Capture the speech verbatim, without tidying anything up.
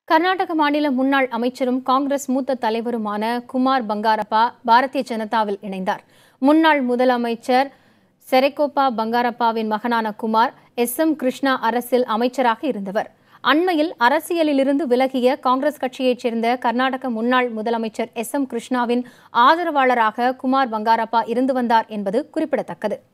கர்நாடக மாநில முன்னாள் அமைச்சரும் காங்கிரஸ் மூத்த தலைவருமான குமார் பங்காரப்பா பாரதிய ஜனதாவில் இணைந்தார். முன்னாள் முதலமைச்சர் செரகோப்பா பங்காரப்பாவின் மகனான குமார் எஸ் எம் கிருஷ்ணா அரசில் அமைச்சராக இருந்தவர். அண்மையில் அரசியலிலிருந்து விலகிய காங்கிரஸ் கட்சியைச் சேர்ந்த கர்நாடக முன்னாள் முதலமைச்சர் எஸ் எம் கிருஷ்ணாவின் ஆதரவாளராக குமார் பங்காரப்பா இருந்து வந்தார் என்பது குறிப்பிடத்தக்கது.